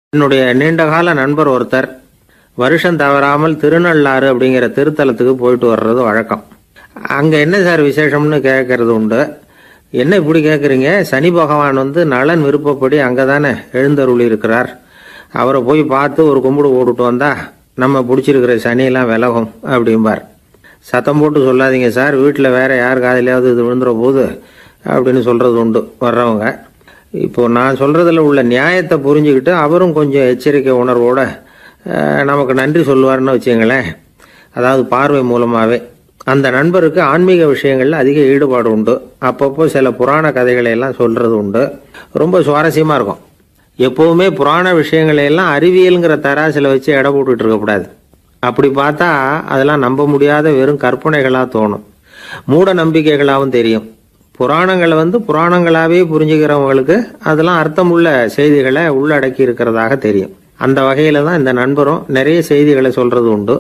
என்னுடைய நீண்டகால நண்பர் ஒருத்தர் வருஷம் தவறாமல் திருநள்ளாறு அப்படிங்கிற திருத்தலத்துக்கு போயிட்டு வர்றது வழக்கம். அங்கே என்ன சார் விசேஷம்னு கேட்கறது உண்டு. என்ன இப்படி கேட்குறீங்க? சனி பகவான் நலன் விருப்பப்படி அங்கே தானே எழுந்தருளி இருக்கிறார். அவரை போய் பார்த்து ஒரு கும்பிடு போட்டுட்டு வந்தா நம்ம பிடிச்சிருக்கிற சனியெல்லாம் விலகும் அப்படிம்பார். சத்தம் போட்டு சொல்லாதீங்க சார், வீட்டில் வேற யார் காதிலையாவது இது விழுந்துற போது அப்படின்னு சொல்கிறது உண்டு வர்றவங்க. இப்போ நான் சொல்றதுல உள்ள நியாயத்தை புரிஞ்சுக்கிட்டு அவரும் கொஞ்சம் எச்சரிக்கை உணர்வோட நமக்கு நன்றி சொல்லுவார்னு வச்சுங்களேன். அதாவது பார்வை மூலமாகவே அந்த நண்பருக்கு ஆன்மீக விஷயங்கள்ல அதிக ஈடுபாடு உண்டு. அப்பப்போ சில புராண கதைகளை எல்லாம் சொல்றது உண்டு. ரொம்ப சுவாரஸ்யமா இருக்கும். எப்பவுமே புராண விஷயங்களை எல்லாம் அறிவியலுங்கிற தராசில வச்சு எடை போட்டுட்டு இருக்கக்கூடாது. அப்படி பார்த்தா அதெல்லாம் நம்ப முடியாத வெறும் கற்பனைகளா தோணும், மூட நம்பிக்கைகளாகவும் தெரியும். புராணங்களை புராணங்களாவே புரிஞ்சுக்கிறவங்களுக்கு அதெல்லாம் அர்த்தமுள்ள செய்திகளை உள்ளடக்கி இருக்கிறதாக தெரியும். அந்த வகையில தான் இந்த நண்பரும் நிறைய செய்திகளை சொல்றது உண்டு.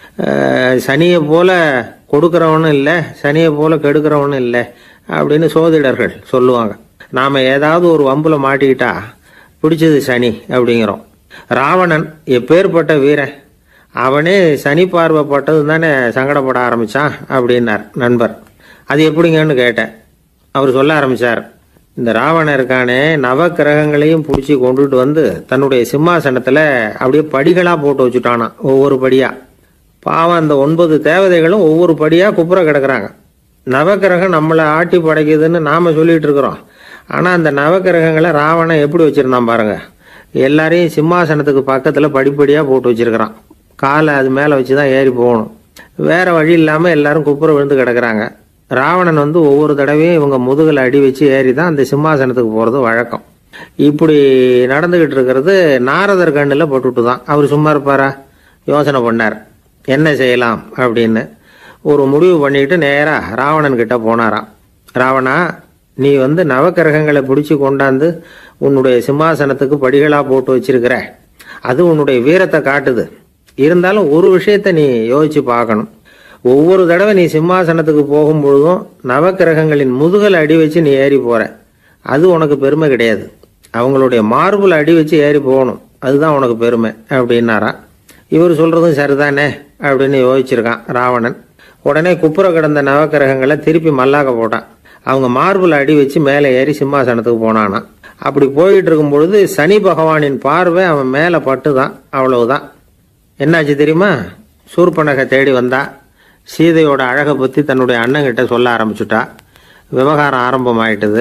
சனியை போல கொடுக்கிறவனும் இல்லை, சனியை போல கெடுக்கிறவனும் இல்லை அப்படின்னு சோதிடர்கள் சொல்லுவாங்க. நாம ஏதாவது ஒரு வம்புல மாட்டிக்கிட்டா பிடிச்சது சனி அப்படிங்கிறோம். ராவணன் எப்பேற்பட்ட வீரன், அவனே சனி பார்வைப்பட்டது தானே சங்கடப்பட ஆரம்பிச்சான் அப்படின்னார் நண்பர். அது எப்படிங்கன்னு கேட்டேன். அவர் சொல்ல ஆரம்பிச்சார், இந்த ராவணன் இருக்கானே நவ கிரகங்களையும் பிடிச்சி கொண்டுட்டு தன்னுடைய சிம்மாசனத்துல அப்படியே படிகளா போட்டு வச்சுட்டானா, ஒவ்வொரு படியா. பாவம் அந்த 9 தேவதைகளும் ஒவ்வொரு படியா குப்புற கிடக்குறாங்க. நவக்கிரகம் நம்மளை ஆட்டி படைக்குதுன்னு நாம சொல்லிட்டு இருக்கிறோம். ஆனா அந்த நவக்கிரகங்களை ராவணன் எப்படி வச்சிருந்தான் பாருங்க. எல்லாரையும் சிம்மாசனத்துக்கு பக்கத்துல படிப்படியா போட்டு வச்சிருக்கிறான். காலை அது மேல வச்சுதான் ஏறி போகணும். வேற வழி இல்லாம எல்லாரும் குப்புற விழுந்து கிடக்குறாங்க. ராவணன் ஒவ்வொரு தடவையும் இவங்க முதுகில் அடி வச்சு ஏறி தான் அந்த சிம்மாசனத்துக்கு போகிறது வழக்கம். இப்படி நடந்துகிட்டு இருக்கிறது நாரதர் கண்ணில் பட்டுட்டு தான். அவர் சும்மா இருப்பாரா? யோசனை பண்ணார் என்ன செய்யலாம் அப்படின்னு. ஒரு முடிவு பண்ணிட்டு நேராக ராவணன் கிட்ட போனாராம். ராவணா, நீ நவக்கிரகங்களை பிடிச்சி கொண்டாந்து உன்னுடைய சிம்மாசனத்துக்கு படிகளாக போட்டு வச்சிருக்கிற, அது உன்னுடைய வீரத்தை காட்டுது. இருந்தாலும் ஒரு விஷயத்த நீ யோசிச்சு பார்க்கணும். ஒவ்வொரு தடவை நீ சிம்மாசனத்துக்கு போகும்பொழுதும் நவக்கிரகங்களின் முதுகல் அடி வச்சு நீ ஏறி போற, அது உனக்கு பெருமை கிடையாது. அவங்களுடைய மார்புல அடி வச்சு ஏறி போகணும், அதுதான் உனக்கு பெருமை அப்படின்னாரா. இவர் சொல்றதும் சரிதானே அப்படின்னு யோசிச்சிருக்கான் ராவணன். உடனே குப்புற கிடந்த நவக்கிரகங்களை திருப்பி மல்லாக்க போட்டான். அவங்க மார்புல அடி வச்சு மேலே ஏறி சிம்மாசனத்துக்கு போனானா. அப்படி போயிட்டு இருக்கும் பொழுது சனி பகவானின் பார்வை அவன் மேலே பட்டுதான். அவ்வளவுதான். என்னாச்சு தெரியுமா? சூர்பனகை தேடி வந்தா. சீதையோட அழகை பற்றி தன்னுடைய அண்ணங்கிட்ட சொல்ல ஆரம்பிச்சுட்டா. விவகாரம் ஆரம்பமாயிட்டது.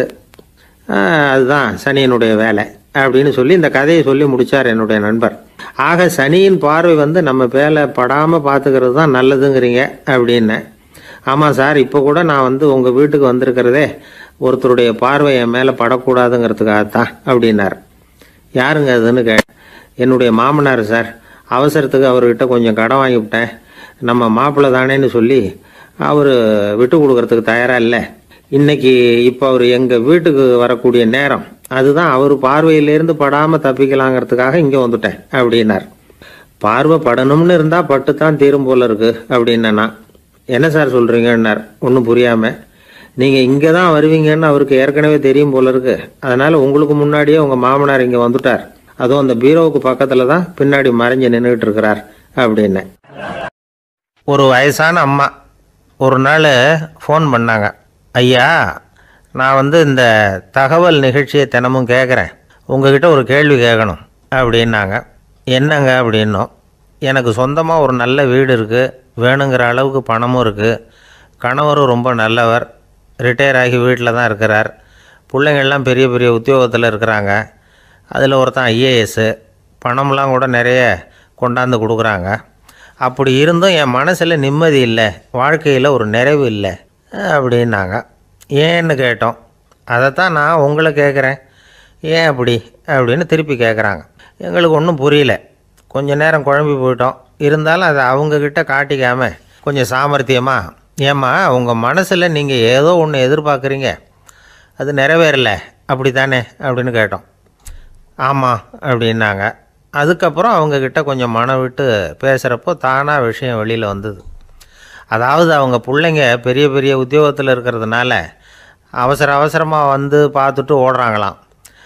அதுதான் சனியினுடைய வேலை அப்படின்னு சொல்லி இந்த கதையை சொல்லி முடிச்சார் என்னுடைய நண்பர். ஆக சனியின் பார்வை நம்ம பேல படாமல் பார்த்துக்கிறது தான் நல்லதுங்கிறீங்க அப்படின்னு. ஆமாம் சார், இப்போ கூட நான் உங்கள் வீட்டுக்கு வந்திருக்கிறதே ஒருத்தருடைய பார்வை என் மேலே படக்கூடாதுங்கிறதுக்காகத்தான் அப்படின்னார். யாருங்க அதுன்னு என்னுடைய மாமனார் சார். அவசரத்துக்கு அவர்கிட்ட கொஞ்சம் கடன் வாங்கிவிட்டேன். நம்ம மாப்பிள்ளை தானேன்னு சொல்லி அவர் விட்டு கொடுக்கறதுக்கு தயாரா இல்லை. இன்னைக்கு இப்போ அவர் எங்கள் வீட்டுக்கு வரக்கூடிய நேரம், அதுதான் அவர் பார்வையிலேருந்து படாமல் தப்பிக்கலாங்கிறதுக்காக இங்கே வந்துட்டேன் அப்படின்னார். பார்வை படணும்னு இருந்தால் பட்டுத்தான் தீரும் போல இருக்கு அப்படின்னா. என்ன சார் சொல்கிறீங்கன்னார் ஒன்றும் புரியாமல். நீங்கள் இங்கே தான் வருவீங்கன்னு அவருக்கு ஏற்கனவே தெரியும் போல இருக்கு. அதனால் உங்களுக்கு முன்னாடியே உங்கள் மாமனார் இங்கே வந்துட்டார். அதுவும் அந்த பீரோவுக்கு பக்கத்தில் தான் பின்னாடி மறைஞ்சு நின்றுட்டு இருக்கிறார் அப்படின்னு. ஒரு வயசான அம்மா ஒரு நாள் ஃபோன் பண்ணாங்க. ஐயா, நான் இந்த தகவல் நிகழ்ச்சியை தினமும் கேட்குறேன், உங்ககிட்ட ஒரு கேள்வி கேட்கணும் அப்படின்னாங்க. என்னங்க அப்படின்னோம். எனக்கு சொந்தமாக ஒரு நல்ல வீடு இருக்குது, வேணுங்கிற அளவுக்கு பணமும் இருக்குது, கணவரும் ரொம்ப நல்லவர், ரிட்டையர் ஆகி வீட்டில் தான் இருக்கிறார், பிள்ளைங்கள்லாம் பெரிய பெரிய உத்தியோகத்தில் இருக்கிறாங்க, அதில் ஒருத்தன் ஐஏஎஸ்ஸு, பணம்லாம் கூட நிறைய கொண்டாந்து கொடுக்குறாங்க. அப்படி இருந்தும் என் மனசில் நிம்மதி இல்லை, வாழ்க்கையில் ஒரு நிறைவு இல்லை அப்படின்னாங்க. ஏன்னு கேட்டோம். அதைத்தான் நான் உங்களை கேட்குறேன், ஏன் அப்படி அப்படின்னு திருப்பி கேட்குறாங்க. எங்களுக்கு ஒன்றும் புரியல. கொஞ்சம் நேரம் குழம்பி போயிட்டோம். இருந்தாலும் அதை அவங்கக்கிட்ட காட்டிக்காமல் கொஞ்சம் சாமர்த்தியமாக, ஏம்மா உங்கள் மனசில் நீங்கள் ஏதோ ஒன்று எதிர்பார்க்குறீங்க, அது நிறைவேறல அப்படி தானே அப்படின்னு கேட்டோம். ஆமாம் அப்படின்னாங்க. அதுக்கப்புறம் அவங்கக்கிட்ட கொஞ்சம் மனம் விட்டு பேசுகிறப்போ தானாக விஷயம் வெளியில் வந்தது. அதாவது அவங்க பிள்ளைங்க பெரிய பெரிய உத்தியோகத்தில் இருக்கிறதுனால அவசரமாக பார்த்துட்டு ஓடுறாங்களாம்.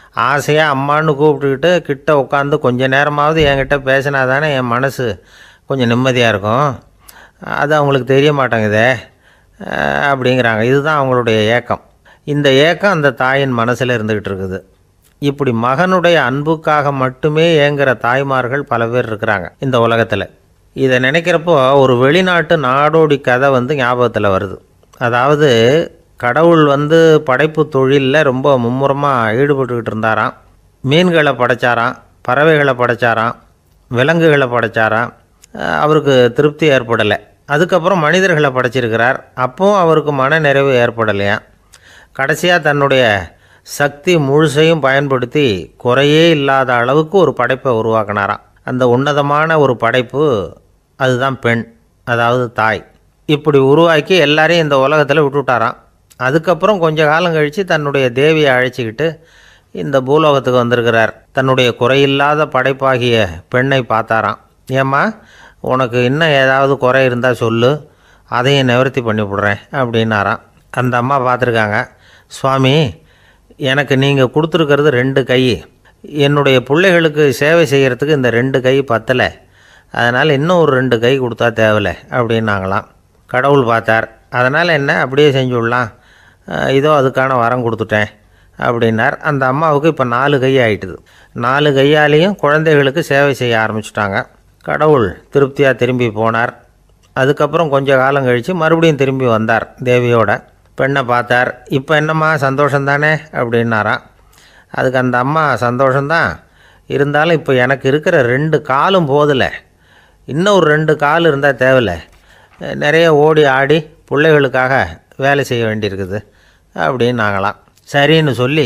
ஆசையாக அம்மான்னு கூப்பிட்டுக்கிட்டு கிட்ட உட்காந்து கொஞ்ச நேரமாவது என்கிட்ட பேசினா தானே என் மனசு கொஞ்சம் நிம்மதியாக இருக்கும். அது அவங்களுக்கு தெரிய மாட்டேங்குதே அப்படிங்கிறாங்க. இதுதான் அவங்களுடைய ஏக்கம். இந்த ஏக்கம் அந்த தாயின் மனசில் இருந்துக்கிட்டு இருக்குது. இப்படி மகனுடைய அன்புக்காக மட்டுமே ஏங்குகிற தாய்மார்கள் பல பேர் இருக்கிறாங்க இந்த உலகத்தில். இதை நினைக்கிறப்போ ஒரு வெளிநாட்டு நாடோடி கதை ஞாபகத்தில் வருது. அதாவது கடவுள் படைப்பு தொழிலில் ரொம்ப மும்முரமாக ஈடுபட்டுக்கிட்டு இருந்தாராம். மீன்களை படைச்சாராம், பறவைகளை படைச்சாராம், விலங்குகளை படைச்சாராம். அவருக்கு திருப்தி ஏற்படலை. அதுக்கப்புறம் மனிதர்களை படைச்சிருக்கிறார். அப்பவும் அவருக்கு மன நிறைவு ஏற்படலையாம். கடைசியாக தன்னுடைய சக்தி முழுசையும் பயன்படுத்தி குறையே இல்லாத அளவுக்கு ஒரு படைப்பை உருவாக்கினாராம். அந்த உன்னதமான ஒரு படைப்பு அதுதான் பெண், அதாவது தாய். இப்படி உருவாக்கி எல்லாரையும் இந்த உலகத்தில் விட்டுவிட்டாராம். அதுக்கப்புறம் கொஞ்ச காலம் கழித்து தன்னுடைய தேவியை அழைச்சிக்கிட்டு இந்த பூலோகத்துக்கு வந்திருக்கிறார். தன்னுடைய குறையில்லாத படைப்பாகிய பெண்ணை பார்த்தாராம். ஏம்மா, உனக்கு இன்னும் ஏதாவது குறை இருந்தால் சொல்லு, அதையும் நிவர்த்தி பண்ணிவிடுறேன் அப்படின்னாராம். அந்த அம்மா பார்த்துருக்காங்க. சுவாமி, எனக்கு நீங்கள் கொடுத்துருக்கிறது 2 கை. என்னுடைய பிள்ளைகளுக்கு சேவை செய்கிறதுக்கு இந்த 2 கை பத்தலை. அதனால் இன்னும் ஒரு 2 கை கொடுத்தா தேவலை அப்படின்னாங்களாம். கடவுள் பார்த்தார். அதனால் என்ன, அப்படியே செஞ்சு விடலாம், இதோ அதுக்கான வரம் கொடுத்துட்டேன் அப்படின்னார். அந்த அம்மாவுக்கு இப்போ 4 கை ஆகிட்டுது. 4 கையாலேயும் குழந்தைகளுக்கு சேவை செய்ய ஆரம்பிச்சிட்டாங்க. கடவுள் திருப்தியாக திரும்பி போனார். அதுக்கப்புறம் கொஞ்ச காலம் கழித்து மறுபடியும் திரும்பி வந்தார் தேவியோட. பெண்ணை பார்த்தார். இப்போ என்னம்மா சந்தோஷந்தானே அப்படின்னாராம். அதுக்கு அந்த அம்மா, சந்தோஷந்தான், இருந்தாலும் இப்போ எனக்கு இருக்கிற 2 காலும் போதில்லை, இன்னும் ஒரு 2 கால் இருந்தால் தேவையில்லை, நிறைய ஓடி ஆடி பிள்ளைகளுக்காக வேலை செய்ய வேண்டியிருக்குது அப்படின்னாங்களாம். சரின்னு சொல்லி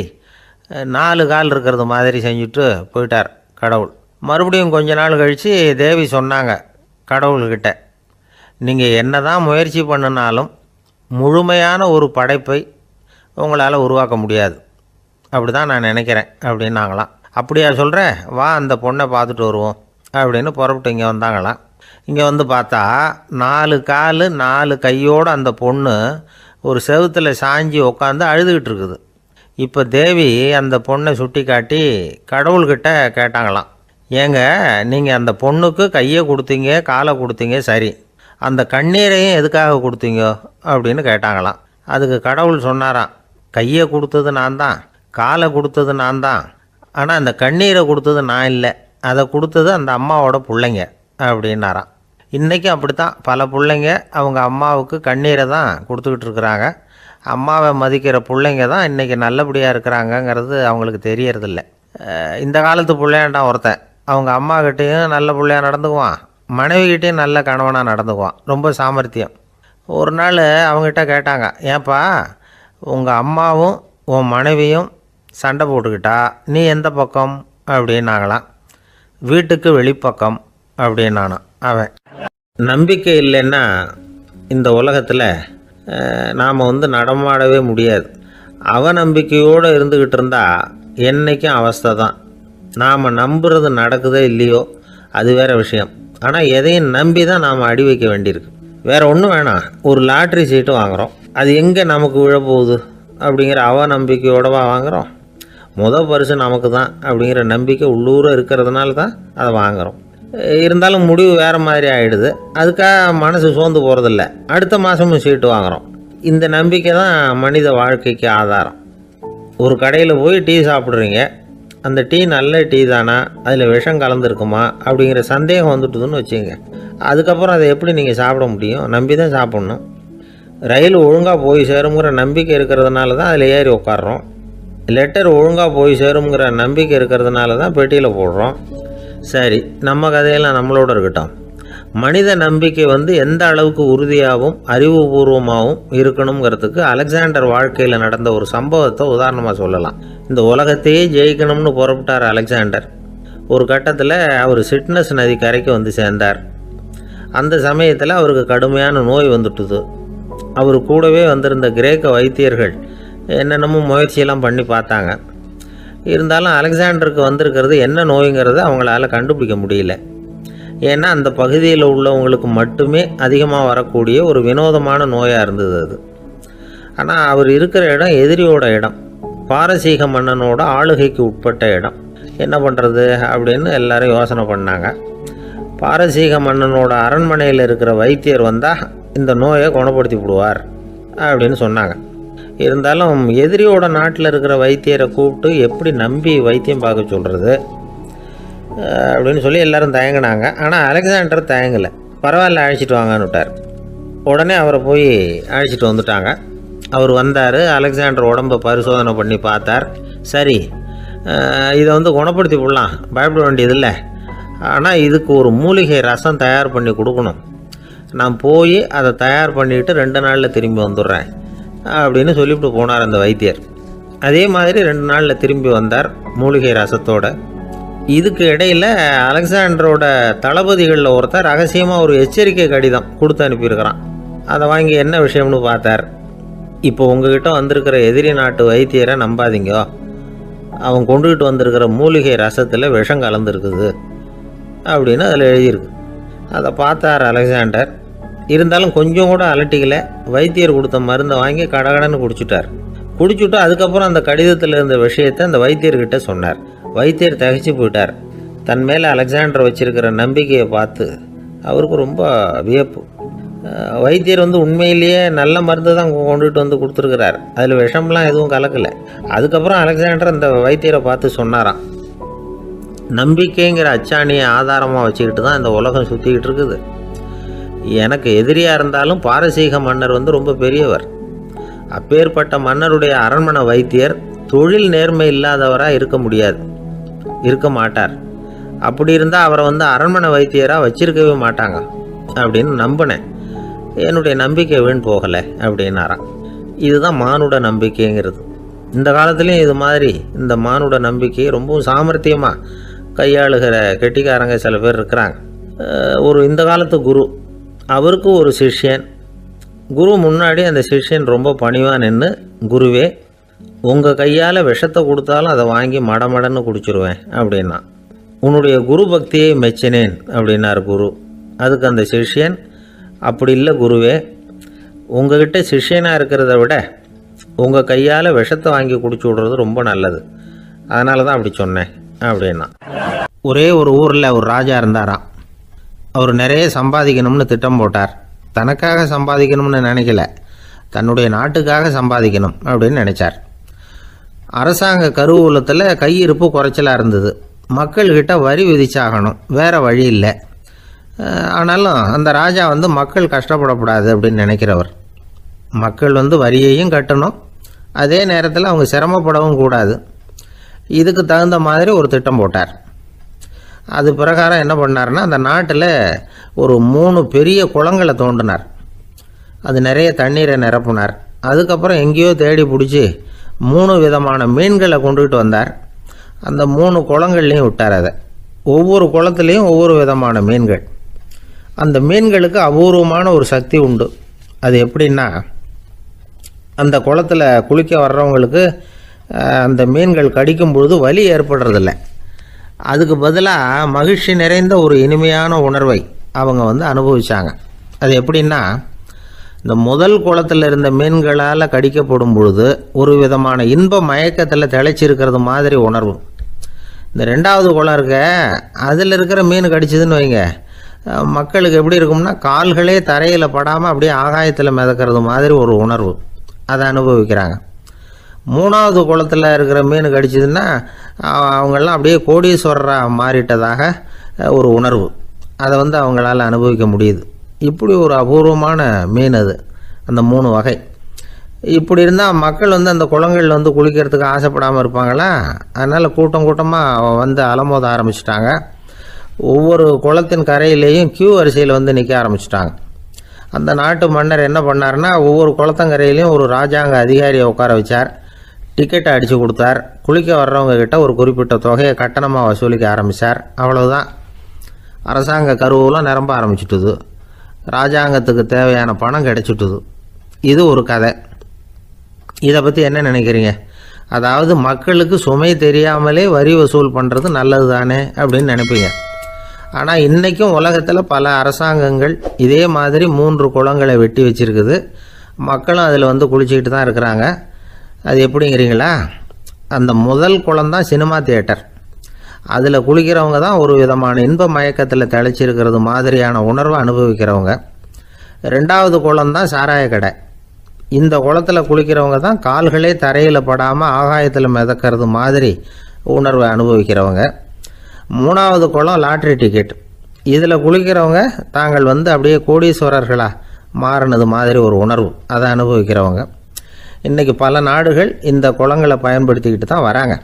4 கால் இருக்கிறது மாதிரி செஞ்சுட்டு போயிட்டார் கடவுள். மறுபடியும் கொஞ்ச நாள் கழித்து தேவி சொன்னாங்க கடவுள்கிட்ட, நீங்கள் என்ன தான் முயற்சி பண்ணினாலும் முழுமையான ஒரு படைப்பை உங்களால் உருவாக்க முடியாது, அப்படி தான் நான் நினைக்கிறேன் அப்படின்னாங்களாம். அப்படியா சொல்கிறேன், வா அந்த பொண்ணை பார்த்துட்டு வருவோம் அப்படின்னு புறப்பட்டு இங்கே வந்தாங்களாம். இங்கே பார்த்தா 4 கால் 4 கையோடு அந்த பொண்ணு ஒரு செவுத்தில் சாஞ்சி உட்காந்து அழுதுகிட்டு இருக்குது. இப்போ தேவி அந்த பொண்ணை சுட்டி காட்டி கடவுள்கிட்ட கேட்டாங்களாம், ஏங்க நீங்கள் அந்த பொண்ணுக்கு கையை கொடுத்தீங்க, காலை கொடுத்தீங்க, சரி, அந்த கண்ணீரையும் எதுக்காக கொடுத்தீங்க அப்படின்னு கேட்டாங்களாம். அதுக்கு கடவுள் சொன்னாராம், கையை கொடுத்தது நான் தான், காலை கொடுத்தது நான் தான், ஆனால் அந்த கண்ணீரை கொடுத்தது நான் இல்லை, அதை கொடுத்தது அந்த அம்மாவோட பிள்ளைங்க அப்படின்னாராம். இன்றைக்கும் அப்படி தான் பல பிள்ளைங்க அவங்க அம்மாவுக்கு கண்ணீரை தான் கொடுத்துக்கிட்டு இருக்கிறாங்க. அம்மாவை மதிக்கிற பிள்ளைங்க தான் இன்றைக்கி நல்லபடியாக இருக்கிறாங்கங்கிறது அவங்களுக்கு தெரியறதில்ல. இந்த காலத்து பிள்ளையாண்டான் ஒருத்தன் அவங்க அம்மாக்கிட்டேயும் நல்ல பிள்ளையாக நடந்துக்குவான், மனைவிக்கிட்டேயும் நல்ல கணவனாக நடந்துக்குவான், ரொம்ப சாமர்த்தியம். ஒரு நாள் அவங்ககிட்ட கேட்டாங்க, ஏன்பா உங்கள் அம்மாவும் உன் மனைவியும் சண்டை போட்டுக்கிட்டா நீ எந்த பக்கம் அப்படின்னாங்களாம். வீட்டுக்கு வெளிப்பக்கம் அப்படின்னானா அவன். நம்பிக்கை இல்லைன்னா இந்த உலகத்தில் நாம் நடமாடவே முடியாது. அவநம்பிக்கையோடு இருந்துக்கிட்டு இருந்தால் என்றைக்கும் அவஸ்தை தான். நாம் நம்புறது நடக்குதோ இல்லையோ அது வேறு விஷயம். ஆனால் எதையும் நம்பி தான் நாம் அடி வைக்க வேண்டியிருக்கு. வேறு ஒன்றும் வேணாம், ஒரு லாட்ரி சீட்டு வாங்குகிறோம், அது எங்கே நமக்கு விழப்போகுது அப்படிங்கிற அவநம்பிக்கையோடவா வாங்குகிறோம். பரிசு நமக்கு தான் அப்படிங்கிற நம்பிக்கை உள்ளூர இருக்கிறதுனால தான் அதை வாங்குகிறோம். இருந்தாலும் முடிவு வேறு மாதிரி ஆகிடுது. அதுக்காக மனசு சோர்ந்து போகிறதில்ல, அடுத்த மாதமும் சீட்டு வாங்குகிறோம். இந்த நம்பிக்கை தான் மனித வாழ்க்கைக்கு ஆதாரம். ஒரு கடையில் போய் டீ சாப்பிட்றீங்க, அந்த டீ நல்ல டீ தானா, அதில் விஷம் கலந்துருக்குமா அப்படிங்கிற சந்தேகம் வந்துட்டுதுன்னு வச்சுங்க. அதுக்கப்புறம் அதை எப்படி நீங்கள் சாப்பிட முடியும்? நம்பி தான் சாப்பிட்ணும். ரயில் ஒழுங்காக போய் சேருங்கிற நம்பிக்கை இருக்கிறதுனால தான் அதில் ஏறி உட்காடுறோம். லெட்டர் ஒழுங்காக போய் சேருங்கிற நம்பிக்கை இருக்கிறதுனால தான் பெட்டியில் போடுறோம். சரி, நம்ம கதையெல்லாம் நம்மளோட இருக்கட்டும். மனித நம்பிக்கை எந்த அளவுக்கு உறுதியாகவும் அறிவுபூர்வமாகவும் இருக்கணுங்கிறதுக்கு அலெக்சாண்டர் வாழ்க்கையில் நடந்த ஒரு சம்பவத்தை உதாரணமாக சொல்லலாம். இந்த உலகத்தையே ஜெயிக்கணும்னு புறப்பட்டார் அலெக்சாண்டர். ஒரு கட்டத்தில் அவர் சிட்னஸ் நதி கரைக்கு சேர்ந்தார். அந்த சமயத்தில் அவருக்கு கடுமையான நோய் வந்துட்டுது. அவர் கூடவே வந்திருந்த கிரேக்க வைத்தியர்கள் என்னென்னமோ முயற்சியெல்லாம் பண்ணி பார்த்தாங்க. இருந்தாலும் அலெக்சாண்டருக்கு வந்திருக்கிறது என்ன நோய்ங்கிறத அவங்களால கண்டுபிடிக்க முடியல. ஏன்னா அந்த பகுதியில் உள்ளவங்களுக்கு மட்டுமே அதிகமாக வரக்கூடிய ஒரு வினோதமான நோயாக இருந்தது அது. ஆனால் அவர் இருக்கிற இடம் எதிரியோட இடம். பாரசீக மன்னனோட ஆளுகைக்கு உட்பட்ட இடம். என்ன பண்ணுறது அப்படின்னு எல்லாரும் யோசனை பண்ணாங்க. பாரசீக மன்னனோட அரண்மனையில் இருக்கிற வைத்தியர் வந்தால் இந்த நோயை குணப்படுத்தி விடுவார் அப்படின்னு சொன்னாங்க. இருந்தாலும் எதிரியோட நாட்டில் இருக்கிற வைத்தியரை கூப்பிட்டு எப்படி நம்பி வைத்தியம் பார்க்க சொல்கிறது அப்படின்னு சொல்லி எல்லோரும் தயங்கினாங்க. ஆனால் அலெக்சாண்டர் தயங்கலை. பரவாயில்ல, அழைச்சிட்டு வாங்கன்னு விட்டார். உடனே அவரை போய் அழைச்சிட்டு வந்துட்டாங்க. அவர் வந்தார். அலெக்சாண்டர் உடம்பை பரிசோதனை பண்ணி பார்த்தார். சரி, இதை குணப்படுத்தி விடலாம், பயப்பட வேண்டியதில்லை. ஆனால் இதுக்கு ஒரு மூலிகை ரசம் தயார் பண்ணி கொடுக்கணும். நான் போய் அதை தயார் பண்ணிவிட்டு 2 நாளில் திரும்பி வந்துடுறேன் அப்படின்னு சொல்லிவிட்டு போனார் அந்த வைத்தியர். அதே மாதிரி 2 நாளில் திரும்பி வந்தார் மூலிகை ரசத்தோட. இதுக்கு இடையில் அலெக்சாண்டரோட தளபதிகளில் ஒருத்தர் ரகசியமாக ஒரு எச்சரிக்கை கடிதம் கொடுத்து அனுப்பியிருக்கிறான். அதை வாங்கி என்ன விஷயம்னு பார்த்தார். இப்போ உங்ககிட்ட வந்திருக்கிற எதிரி நாட்டு வைத்தியரை நம்பாதீங்க, அவன் கொண்டுகிட்டு வந்திருக்கிற மூலிகை ரசத்தில் விஷம் கலந்துருக்குது அப்படின்னு அதில் எழுதியிருக்கு. அதை பார்த்தார் அலெக்சாண்டர். இருந்தாலும் கொஞ்சம் கூட அலட்டிக்கலை. வைத்தியர் கொடுத்த மருந்தை வாங்கி கடகடன்னு குடிச்சுட்டு அதுக்கப்புறம் அந்த கடிதத்தில் இருந்த விஷயத்தை அந்த வைத்தியர்கிட்ட சொன்னார். வைத்தியர் திகைச்சு போயிட்டார். தன் மேலே அலெக்சாண்டர் வச்சிருக்கிற நம்பிக்கையை பார்த்து அவருக்கு ரொம்ப வியப்பு. வைத்தியர் உண்மையிலேயே நல்ல மருந்து தான் கொண்டுகிட்டு கொடுத்துருக்கிறார், அதில் விஷம்லாம் எதுவும் கலக்கலை. அதுக்கப்புறம் அலெக்சாண்டர் அந்த வைத்தியரை பார்த்து சொன்னாராம், நம்பிக்கைங்கிற அச்சாணியை ஆதாரமாக வச்சுக்கிட்டு தான் இந்த உலகம் சுற்றிக்கிட்டு இருக்குது. எனக்கு எதிரியாக இருந்தாலும் பாரசீக மன்னர் ரொம்ப பெரியவர். அப்பேற்பட்ட மன்னருடைய அரண்மனை வைத்தியர் தொழில் நேர்மை இல்லாதவராக இருக்க மாட்டார். அப்படி இருந்தால் அவரை அரண்மனை வைத்தியராக வச்சிருக்கவே மாட்டாங்க அப்படின்னு நம்பினேன். என்னுடைய நம்பிக்கை வீண் போகலை அப்படின்னாராம். இதுதான் மானுட நம்பிக்கைங்கிறது. இந்த காலத்துலேயும் இது மாதிரி இந்த மானுட நம்பிக்கையை ரொம்பவும் சாமர்த்தியமாக கையாளுகிற கெட்டிக்காரங்க சில பேர் இருக்கிறாங்க. இந்த காலத்து குரு, அவருக்கு ஒரு சிஷ்யன். குரு முன்னாடி அந்த சிஷ்யன் ரொம்ப பணிவாக நின்று, குருவே, உங்கள் கையால் விஷத்தை கொடுத்தாலும் அதை வாங்கி மடமடன்னு குடிச்சிருவேன் அப்படின்னா. உன்னுடைய குரு பக்தியை மெச்சினேன் அப்படின்னார் குரு. அதுக்கு அந்த சிஷ்யன், அப்படி இல்லை குருவே, உங்ககிட்ட சிஷ்யனாக இருக்கிறத விட உங்கள் கையால் விஷத்தை வாங்கி குடிச்சு விடுறது ரொம்ப நல்லது, அதனால தான் அப்படி சொன்னேன் அப்படின்னா. ஒரே ஒரு ஊரில் ஒரு ராஜா இருந்தாராம். அவர் நிறைய சம்பாதிக்கணும்னு திட்டம் போட்டார். தனக்காக சம்பாதிக்கணும்னு நினைக்கல, தன்னுடைய நாட்டுக்காக சம்பாதிக்கணும் அப்படின்னு நினைச்சார். அரசாங்க கருவூலத்தில் கையிருப்பு குறைச்சலாக இருந்தது. மக்கள்கிட்ட வரி விதிச்சாகணும், வேறு வழி இல்லை. ஆனாலும் அந்த ராஜா மக்கள் கஷ்டப்படக்கூடாது அப்படின்னு நினைக்கிறவர். மக்கள் வரியையும் கட்டணும், அதே நேரத்தில் அவங்க சிரமப்படவும் கூடாது. இதுக்கு தகுந்த மாதிரி ஒரு திட்டம் போட்டார். அது பிரகாரம் என்ன பண்ணார்னா, அந்த நாட்டில் ஒரு 3 பெரிய குளங்களை தோண்டினார். அது நிறைய தண்ணீரை நிரப்புனார். அதுக்கப்புறம் எங்கேயோ தேடி பிடிச்சி 3 விதமான மீன்களை கொண்டுகிட்டு வந்தார். அந்த 3 குளங்கள்லையும் விட்டார். அதை ஒவ்வொரு குளத்துலேயும் ஒவ்வொரு விதமான மீன்கள். அந்த மீன்களுக்கு அபூர்வமான ஒரு சக்தி உண்டு. அது எப்படின்னா, அந்த குளத்தில் குளிக்க வர்றவங்களுக்கு அந்த மீன்கள் கடிக்கும் பொழுது வலி ஏற்படுறதில்ல. அதுக்கு பதிலாக மகிழ்ச்சி நிறைந்த ஒரு இனிமையான உணர்வை அவங்க அனுபவித்தாங்க. அது எப்படின்னா, இந்த முதல் குளத்தில் இருந்த மீன்களால் கடிக்கப்படும் பொழுது ஒரு விதமான இன்ப மயக்கத்தில் திளைச்சிருக்கிறது மாதிரி உணர்வு. இந்த 2வது குளம் இருக்க, அதில் இருக்கிற மீன் கடிச்சதுன்னு வைங்க, மக்களுக்கு எப்படி இருக்கும்னா, கால்களே தரையில் படாமல் அப்படியே ஆகாயத்தில் மிதக்கிறது மாதிரி ஒரு உணர்வு, அதை அனுபவிக்கிறாங்க. 3வது குளத்தில் இருக்கிற மீன் கடிச்சதுன்னா அவங்கெல்லாம் அப்படியே கோடீஸ்வரராக மாறிட்டதாக ஒரு உணர்வு, அதை அவங்களால அனுபவிக்க முடியுது. இப்படி ஒரு அபூர்வமான மீன் அது, அந்த 3 வகை. இப்படி இருந்தால் மக்கள் அந்த குளங்களில் குளிக்கிறதுக்கு ஆசைப்படாமல் இருப்பாங்களா? அதனால் கூட்டம் கூட்டமாக அலமோத ஆரம்பிச்சிட்டாங்க. ஒவ்வொரு குளத்தின் கரையிலேயும் கியூ வரிசையில் நிற்க ஆரம்பிச்சிட்டாங்க. அந்த நாட்டு மன்னர் என்ன பண்ணார்னா, ஒவ்வொரு குளத்தங்கரையிலையும் ஒரு ராஜாங்க அதிகாரியை உட்கார வச்சார். டிக்கெட்டை அடித்து கொடுத்தார். குளிக்க வர்றவங்க கிட்ட ஒரு குறிப்பிட்ட தொகையை கட்டணமாக வசூலிக்க ஆரம்பித்தார். அவ்வளவுதான், அரசாங்க கருவூலம் நிரம்ப ஆரம்பிச்சுட்டுது. ராஜாங்கத்துக்கு தேவையான பணம் கிடைச்சிட்டுது. இது ஒரு கதை. இதை பற்றி என்ன நினைக்கிறீங்க? அதாவது மக்களுக்கு சுமை தெரியாமலே வரி வசூல் பண்ணுறது நல்லது தானே அப்படின்னு நினைப்பீங்க. ஆனால் இன்றைக்கும் உலகத்தில் பல அரசாங்கங்கள் இதே மாதிரி 3 குளங்களை வெட்டி வச்சுருக்குது. மக்களும் அதில் குளிச்சுக்கிட்டு தான் இருக்கிறாங்க. அது எப்படிங்கிறீங்களா? அந்த முதல் குளம் தான் சினிமா தியேட்டர். அதில் குளிக்கிறவங்க தான் ஒரு விதமான இன்ப மயக்கத்தில் தெளிச்சிருக்கிறது மாதிரியான உணர்வை அனுபவிக்கிறவங்க. 2வது குளம் தான் சாராய கடை. இந்த குளத்தில் குளிக்கிறவங்க தான் கால்களே தரையில் படாமல் ஆகாயத்தில் மிதக்கிறது மாதிரி உணர்வை அனுபவிக்கிறவங்க. 3வது குளம் லாட்ரி டிக்கெட். இதில் குளிக்கிறவங்க தாங்கள் அப்படியே கோடீஸ்வரர்களாக மாறினது மாதிரி ஒரு உணர்வு, அதை அனுபவிக்கிறவங்க. இன்றைக்கி பல நாடுகள் இந்த குளங்களை பயன்படுத்திக்கிட்டு தான் வராங்க.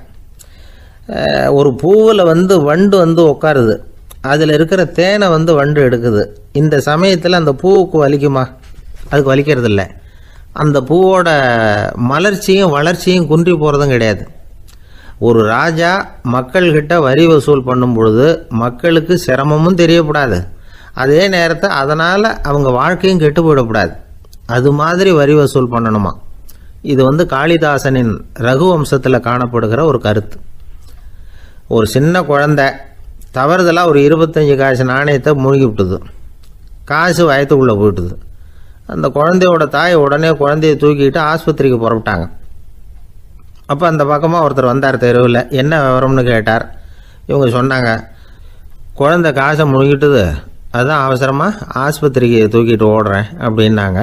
ஒரு பூவில் வண்டு உட்காருது, அதில் இருக்கிற தேனை வண்டு எடுக்குது. இந்த சமயத்தில் அந்த பூவுக்கு வலிக்குமா? அதுக்கு வலிக்கிறது இல்லை. அந்த பூவோட மலர்ச்சியும் வளர்ச்சியும் குன்றி போகிறதும் கிடையாது. ஒரு ராஜா மக்கள்கிட்ட வரி வசூல் பண்ணும் பொழுது மக்களுக்கு சிரமமும் தெரியக்கூடாது, அதே நேரத்தை அதனால் அவங்க வாழ்க்கையும் கெட்டு போயிடக்கூடாது. அது மாதிரி வரி வசூல் பண்ணணுமா. இது காளிதாசனின் ரகுவம்சத்தில் காணப்படுகிற ஒரு கருத்து. ஒரு சின்ன குழந்தை தவறுதலாக ஒரு 25 காசு நாணயத்தை மூழ்கி விட்டுது. காசு வயத்துக்குள்ளே போயிட்டுது. அந்த குழந்தையோட தாய் உடனே குழந்தைய தூக்கிட்டு ஆஸ்பத்திரிக்கு புறப்பட்டாங்க. அப்போ அந்த பக்கமாக ஒருத்தர் வந்தார் தெருவில். என்ன விவரம்னு கேட்டார். இவங்க சொன்னாங்க, குழந்தை காசை முழுகிட்டுது, அதுதான் அவசரமாக ஆஸ்பத்திரிக்கு தூக்கிட்டு ஓடுறேன் அப்படின்னாங்க.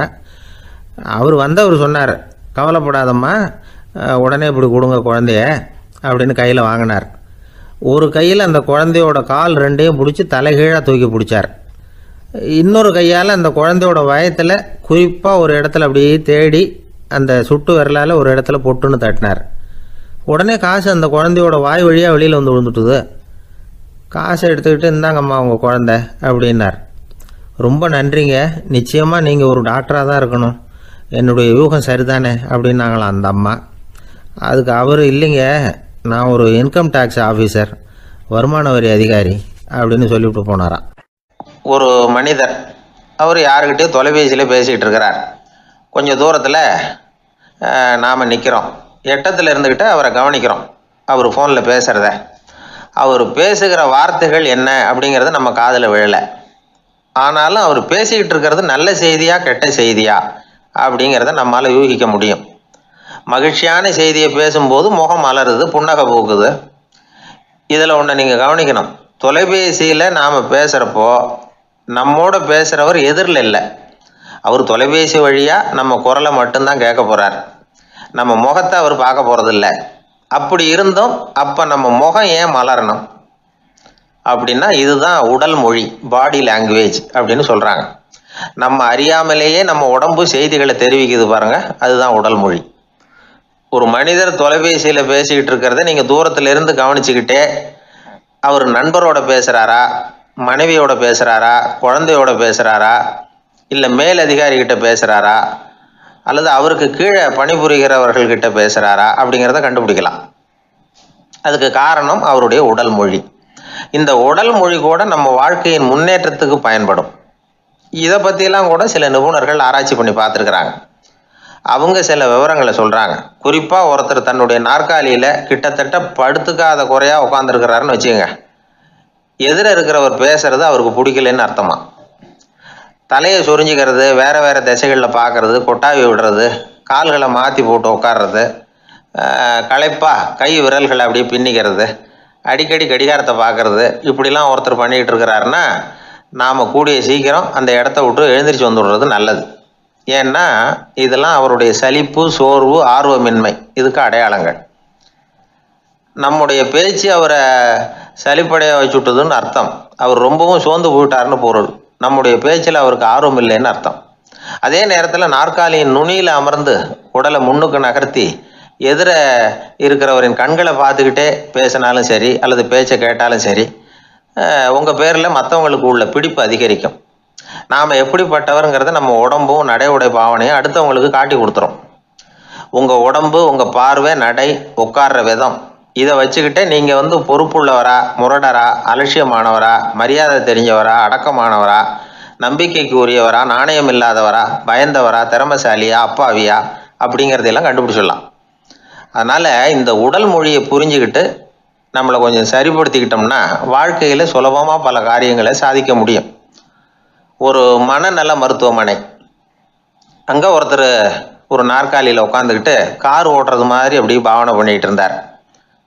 அவர் சொன்னார், கவலைப்படாதம்மா, உடனே இப்படி கொடுங்க குழந்தைய அப்படின்னு கையில் வாங்கினார். ஒரு கையில் அந்த குழந்தையோட கால் 2ஐயும் பிடிச்சி தலைகீழாக தூக்கி பிடிச்சார். இன்னொரு கையால் அந்த குழந்தையோட வயத்தில் குறிப்பாக ஒரு இடத்துல அப்படியே தேடி அந்த சுட்டு விரலால் ஒரு இடத்துல பொட்டுன்னு தட்டினார். உடனே காசு அந்த குழந்தையோட வாய் வழியாக வெளியில் விழுந்துட்டுது. காசை எடுத்துக்கிட்டு இந்தாங்கம்மா உங்கள் குழந்தை அப்படின்னார். ரொம்ப நன்றிங்க, நிச்சயமாக நீங்கள் ஒரு டாக்டராக தான் இருக்கணும், என்னுடைய யூகம் சரிதானே அப்படின்னாங்களாம் அந்த அம்மா. அதுக்கு அவர், இல்லைங்க, நான் ஒரு இன்கம் டேக்ஸ் ஆஃபீஸர், வருமான வரி அதிகாரி அப்படின்னு சொல்லிவிட்டு போனாராம். ஒரு மனிதர் அவர் யாருக்கிட்டே தொலைபேசியில் பேசிகிட்டு இருக்கிறார். கொஞ்சம் தூரத்தில் நாம் நிற்கிறோம். எட்டத்தில் இருந்துக்கிட்டு அவரை கவனிக்கிறோம். அவர் ஃபோனில் பேசுகிறத, அவர் பேசுகிற வார்த்தைகள் என்ன அப்படிங்கிறது நம்ம காதில் விழலை. ஆனாலும் அவர் பேசிக்கிட்டு இருக்கிறது நல்ல செய்தியா கெட்ட செய்தியா அப்படிங்கிறத நம்மளால் யூகிக்க முடியும். மகிழ்ச்சியான செய்தியை பேசும்போது முகம் மலருது, புன்னகை பூக்குது. இதில் ஒன்று நீங்கள் கவனிக்கணும், தொலைபேசியில் நாம் பேசுகிறப்போ நம்மோட பேசுகிறவர் எதிரில் இல்லை. அவர் தொலைபேசி வழியாக நம்ம குரலை மட்டும்தான் கேட்க போகிறார், நம்ம முகத்தை அவர் பார்க்க போகிறதில்ல. அப்படி இருந்தும் அப்போ நம்ம முகம் ஏன் மலரணும் அப்படின்னா, இதுதான் உடல் மொழி, பாடி லாங்குவேஜ் அப்படின்னு சொல்கிறாங்க. நம்ம அறியாமலேயே நம்ம உடம்பு செய்திகளை தெரிவிக்குது பாருங்க, அதுதான் உடல் மொழி. ஒரு மனிதர் தொலைபேசியில் பேசிக்கிட்டு இருக்கிறத நீங்கள் தூரத்தில் இருந்து கவனிச்சுக்கிட்டே, அவர் நண்பரோட பேசுகிறாரா, மனைவியோட பேசுகிறாரா, குழந்தையோட பேசுகிறாரா, இல்லை மேல் அதிகாரிகிட்ட பேசுகிறாரா, அல்லது அவருக்கு கீழே பணிபுரிகிறவர்கள்கிட்ட பேசுகிறாரா அப்படிங்கிறத கண்டுபிடிக்கலாம். அதுக்கு காரணம் அவருடைய உடல் மொழி. இந்த உடல் மொழி கூட நம்ம வாழ்க்கையின் முன்னேற்றத்துக்கு பயன்படும். இதை பற்றியெல்லாம் கூட சில நிபுணர்கள் ஆராய்ச்சி பண்ணி பார்த்துருக்குறாங்க. அவங்க சில விவரங்களை சொல்கிறாங்க. குறிப்பாக ஒருத்தர் தன்னுடைய நாற்காலியில் கிட்டத்தட்ட படுத்துக்காத குறையாக உட்காந்துருக்கிறாருன்னு வச்சுக்கோங்க. எதிர இருக்கிறவர் பேசுறது அவருக்கு பிடிக்கலன்னு அர்த்தமா. தலையை சொரிஞ்சிக்கிறது, வேறு வேறு திசைகளில் பார்க்குறது, கொட்டாவி விடுறது, கால்களை மாற்றி போட்டு உட்கார்றது, களைப்பாக கை விரல்களை அப்படியே பின்னிக்கிறது, அடிக்கடி கடிகாரத்தை பார்க்குறது, இப்படிலாம் ஒருத்தர் பண்ணிக்கிட்டு இருக்கிறாருன்னா நாம் கூடிய சீக்கிரம் அந்த இடத்த விட்டு எழுந்திரிச்சு வந்துடுறது நல்லது. ஏன்னா இதெல்லாம் அவருடைய சலிப்பு, சோர்வு, ஆர்வமின்மை, இதுக்கு அடையாளங்கள். நம்முடைய பேச்சு அவரை சலிப்படைய வச்சுட்டுதுன்னு அர்த்தம். அவர் ரொம்பவும் சோர்ந்து போயிட்டாருன்னு பொருள். நம்முடைய பேச்சில் அவருக்கு ஆர்வம் இல்லைன்னு அர்த்தம். அதே நேரத்தில் நாற்காலியின் நுனியில் அமர்ந்து உடலை முன்னுக்கு நகர்த்தி எதிர இருக்கிறவரின் கண்களை பார்த்துக்கிட்டே பேசினாலும் சரி, அல்லது பேச்சை கேட்டாலும் சரி, உங்கள் பேரில் மற்றவங்களுக்கு உள்ள பிடிப்பு அதிகரிக்கும். நாம் எப்படிப்பட்டவருங்கிறத நம்ம உடம்பும் நடை உடை பாவனையும் அடுத்தவங்களுக்கு காட்டி கொடுத்துரும். உங்கள் உடம்பு, உங்கள் பார்வை, நடை, உட்கார்ற விதம், இதை வச்சுக்கிட்டே நீங்கள் பொறுப்புள்ளவரா, முரடரா, அலட்சியமானவரா, மரியாதை தெரிஞ்சவரா, அடக்கமானவரா, நம்பிக்கைக்கு உரியவரா, நாணயம் இல்லாதவரா, பயந்தவரா, திறமைசாலியா, அப்பாவியா அப்படிங்கிறதையெல்லாம் கண்டுபிடிச்சிடலாம். அதனால் இந்த உடல் மொழியை புரிஞ்சுக்கிட்டு நம்மளை கொஞ்சம் சரிப்படுத்திக்கிட்டோம்னா வாழ்க்கையில் சுலபமாக பல காரியங்களை சாதிக்க முடியும். ஒரு மனநல மருத்துவமனை, அங்கே ஒருத்தர் ஒரு நாற்காலியில் உட்காந்துக்கிட்டு கார் ஓட்டுறது மாதிரி அப்படி பாவனை பண்ணிகிட்டு இருந்தார்.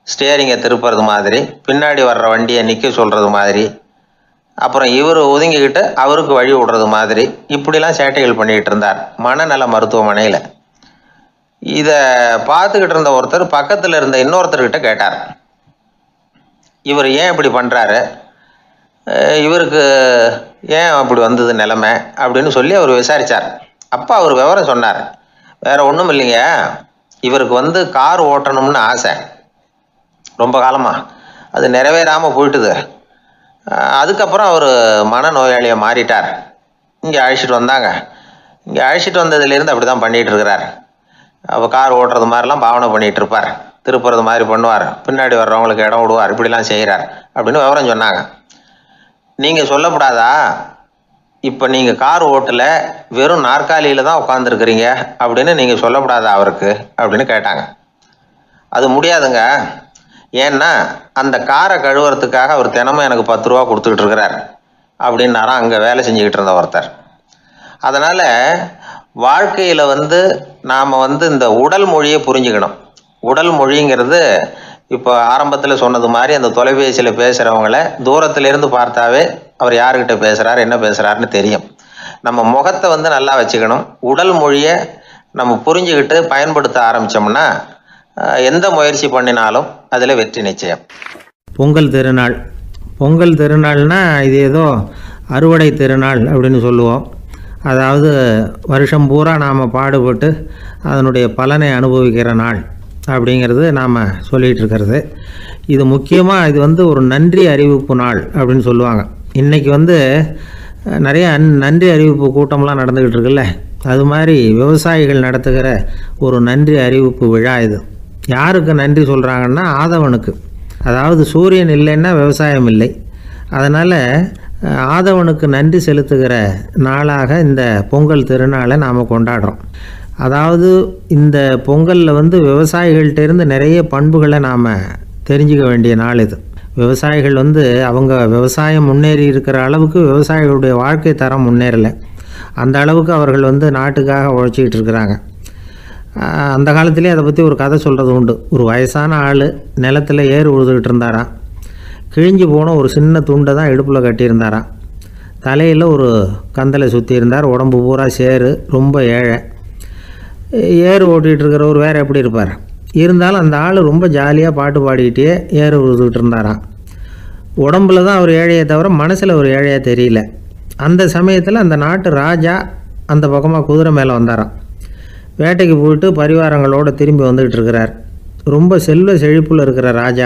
ஸ்டியரிங்கை திருப்புறது மாதிரி, பின்னாடி வர்ற வண்டியை நிற்க சொல்கிறது மாதிரி, அப்புறம் இவர் ஒதுங்கிக்கிட்டு அவருக்கு வழி விடுறது மாதிரி, இப்படிலாம் சேட்டைகள் பண்ணிக்கிட்டு இருந்தார் மனநல மருத்துவமனையில். இதை பார்த்துக்கிட்டு இருந்த ஒருத்தர் பக்கத்தில் இருந்த இன்னொருத்தர்கிட்ட கேட்டார், இவர் ஏன் இப்படி பண்ணுறாரு, இவருக்கு ஏன் அப்படி வந்தது நிலைமை அப்படின்னு சொல்லி அவர் விசாரித்தார். அப்போ அவர் விவரம் சொன்னார். வேறு ஒன்றும் இல்லைங்க, இவருக்கு கார் ஓட்டணும்னு ஆசை ரொம்ப காலமாக, அது நிறைவேறாமல் போயிட்டுது. அதுக்கப்புறம் அவர் மனநோயாளியாக மாறிட்டார். இங்கே அழைச்சிட்டு வந்தாங்க. இங்கே அழைச்சிட்டு வந்ததுலேருந்து அப்படி தான் பண்ணிகிட்டு இருக்கிறார். அப்போ கார் ஓட்டுறது மாதிரிலாம் பாவனை பண்ணிகிட்டு இருப்பார், திருப்புறது மாதிரி பண்ணுவார், பின்னாடி வர்றவங்களுக்கு இடம் விடுவார், இப்படிலாம் செய்கிறார் அப்படின்னு விவரம் சொன்னாங்க. நீங்கள் சொல்லப்படாதா, இப்போ நீங்கள் கார் ஓட்டல, வெறும் நாற்காலியில் தான் உட்காந்துருக்குறீங்க அப்படின்னு நீங்கள் சொல்லப்படாதா அவருக்கு அப்படின்னு கேட்டாங்க. அது முடியாதுங்க, ஏன்னா அந்த காரை கழுவுறதுக்காக அவர் தினமும் எனக்கு 10 ரூபா கொடுத்துக்கிட்டு இருக்கிறார் அப்படின்னாராம் அங்கே வேலை செஞ்சுக்கிட்டு இருந்த ஒருத்தர். அதனால் வாழ்க்கையில் நாம் இந்த உடல் மொழியை புரிஞ்சுக்கணும். உடல் மொழிங்கிறது இப்போ ஆரம்பத்தில் சொன்னது மாதிரி அந்த தொலைபேசியில் பேசுகிறவங்கள தூரத்திலிருந்து பார்த்தாவே அவர் யாருக்கிட்ட பேசுகிறார் என்ன பேசுகிறாருன்னு தெரியும். நம்ம முகத்தை நல்லா வச்சுக்கணும். உடல் மொழியை நம்ம புரிஞ்சுக்கிட்டு பயன்படுத்த ஆரம்பித்தோம்னா எந்த முயற்சி பண்ணினாலும் அதில் வெற்றி நிச்சயம். பொங்கல் திருநாள். பொங்கல் திருநாள்னா இது ஏதோ அறுவடை திருநாள் அப்படின்னு சொல்லுவோம். அதாவது வருஷம் பூரா நாம் பாடுபட்டு அதனுடைய பலனை அனுபவிக்கிற நாள் அப்படிங்கிறது நாம் சொல்லிகிட்டு இருக்கிறது. இது முக்கியமாக இது ஒரு நன்றி அறிவிப்பு நாள் அப்படின்னு சொல்லுவாங்க. இன்றைக்கி நிறைய நன்றி அறிவிப்பு கூட்டம்லாம் நடந்துக்கிட்டு இருக்குல்ல, அது மாதிரி விவசாயிகள் நடத்துகிற ஒரு நன்றி அறிவிப்பு விழா இது. யாருக்கு நன்றி சொல்கிறாங்கன்னா ஆதவனுக்கு. அதாவது சூரியன் இல்லைன்னா விவசாயம் இல்லை. அதனால் ஆதவனுக்கு நன்றி செலுத்துகிற நாளாக இந்த பொங்கல் திருநாளை நாம் கொண்டாடுறோம். அதாவது இந்த பொங்கலில் விவசாயிகள்கிட்டேருந்து நிறைய பண்புகளை நாம் தெரிஞ்சுக்க வேண்டிய நாள் இது. விவசாயிகள் அவங்க விவசாயம் முன்னேறி இருக்கிற அளவுக்கு விவசாயிகளுடைய வாழ்க்கை தரம் முன்னேறலை. அந்த அளவுக்கு அவர்கள் நாட்டுக்காக உழைச்சிக்கிட்டு இருக்கிறாங்க. அந்த காலத்திலே அதை பற்றி ஒரு கதை சொல்கிறது உண்டு. ஒரு வயசான ஆள் நிலத்தில் ஏறு உழுதுகிட்டு இருந்தாராம். கிழிஞ்சு போன ஒரு சின்ன துண்டை தான் இடுப்பில் கட்டியிருந்தாராம். தலையில் ஒரு கந்தலை சுற்றி இருந்தார். உடம்பு பூரா சேரு, ரொம்ப ஏழை. ஏறு ஓட்டிகிட்டு இருக்கிறவர் வேறு எப்படி இருப்பார்? இருந்தாலும் அந்த ஆள் ரொம்ப ஜாலியாக பாட்டு பாடிக்கிட்டே ஏறு உழுதுகிட்டு இருந்தாராம். உடம்புல தான் அவர் ஏழையை தவிர மனசில் ஒரு ஏழையாக தெரியல. அந்த சமயத்தில் அந்த நாட்டு ராஜா அந்த பக்கமாக குதிரை மேலே வந்தாராம். வேட்டைக்கு போயிட்டு பரிவாரங்களோடு திரும்பி வந்துக்கிட்டு இருக்கிறார். ரொம்ப செல்வ செழிப்பில் இருக்கிற ராஜா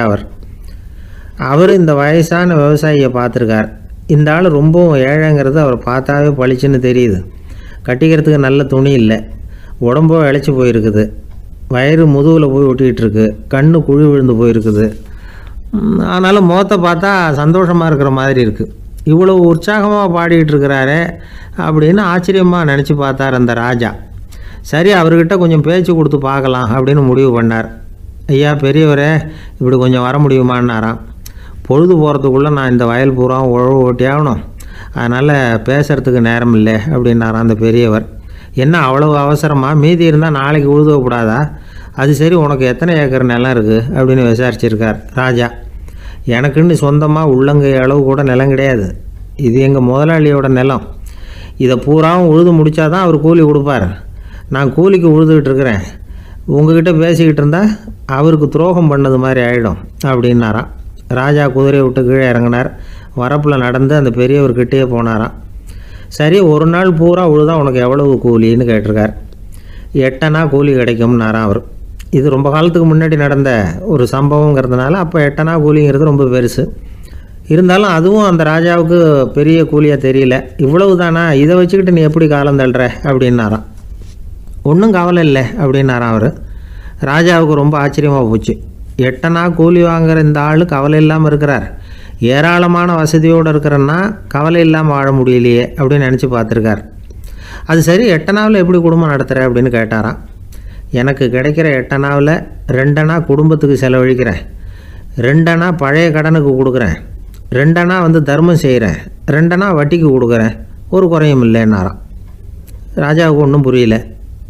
அவர் இந்த வயசான விவசாயியை பார்த்துருக்கார். இந்த ஆள் ரொம்பவும் ஏழைங்கிறது அவர் பார்த்தாவே பளிச்சுன்னு தெரியுது. கட்டிக்கிறதுக்கு நல்ல துணி இல்லை, உடம்போ இழைச்சி போயிருக்குது, வயிறு முதுகில் போய் ஒட்டிக்கிட்டு இருக்கு, கண்ணு குழி விழுந்து போயிருக்குது. ஆனாலும் முகத்தை பார்த்தா சந்தோஷமாக இருக்கிற மாதிரி இருக்குது. இவ்வளோ உற்சாகமாக பாடிக்கிட்டு இருக்கிறாரே அப்படின்னு ஆச்சரியமாக நினச்சி பார்த்தார் அந்த ராஜா. சரி, அவர்கிட்ட கொஞ்சம் பேச்சு கொடுத்து பார்க்கலாம் அப்படின்னு முடிவு பண்ணார். ஐயா பெரியவரே, இப்படி கொஞ்சம் வர முடியுமான்னாராம். பொழுது போகிறதுக்குள்ளே நான் இந்த வயல் பூரா உழவு ஓட்டி ஆகணும், அதனால் பேசுகிறதுக்கு நேரம் இல்லை அப்படின்னாராம் அந்த பெரியவர். என்ன அவ்வளவு அவசரமாக? மீதி இருந்தால் நாளைக்கு உழுதக்கூடாதா? அது சரி, உனக்கு எத்தனை ஏக்கர் நிலம் இருக்குது அப்படின்னு விசாரிச்சிருக்கார் ராஜா. எனக்குன்னு சொந்தமாக உள்ளங்கை அளவு கூட நிலம் கிடையாது. இது எங்கள் முதலாளியோட நிலம். இதை பூராவும் உழுது முடித்தா தான் அவர் கூலி கொடுப்பார். நான் கூலிக்கு உழுதுகிட்டு இருக்கிறேன். உங்ககிட்ட பேசிக்கிட்டு இருந்தால் அவருக்கு துரோகம் பண்ணது மாதிரி ஆகிடும் அப்படின்னாராம். ராஜா குதிரையை விட்டு கீழே இறங்கினார். வரப்பில் நடந்து அந்த பெரியவர்கிட்டே போனாராம். சரி, ஒரு நாள் பூரா உழுதா உனக்கு எவ்வளவு கூலின்னு கேட்டிருக்கார். 8 அணா கூலி கிடைக்கும்னாராம் அவர். இது ரொம்ப காலத்துக்கு முன்னாடி நடந்த ஒரு சம்பவங்கிறதுனால அப்போ 8 அணா கூலிங்கிறது ரொம்ப பெருசு. இருந்தாலும் அதுவும் அந்த ராஜாவுக்கு பெரிய கூலியாக தெரியல. இவ்வளவு தானா, இதை வச்சுக்கிட்டு நீ எப்படி காலம் தள்ளுற அப்படின்னாராம். ஒன்றும் கவலை இல்லை அப்படின்னாராம் அவர். ராஜாவுக்கு ரொம்ப ஆச்சரியமாக போச்சு. 8 அணா கூலி வாங்குகிற இந்த ஆள் கவலை இல்லாமல் இருக்கிறார், ஏராளமான வசதியோடு இருக்கிறன்னா கவலை இல்லாமல் வாழ முடியலையே அப்படின்னு நினச்சி பார்த்துருக்கார். அது சரி, 8 அணாவில் எப்படி குடும்பம் நடத்துகிற அப்படின்னு கேட்டாராம். எனக்கு கிடைக்கிற 8 அணாவில் 2 அணா குடும்பத்துக்கு செலவழிக்கிறேன், 2 அணா பழைய கடனுக்கு கொடுக்குறேன், 2 அணா தர்மம் செய்கிறேன், 2 அணா வட்டிக்கு கொடுக்குறேன், ஒரு குறையும் இல்லைன்னாராம். ராஜாவுக்கு ஒன்றும் புரியல.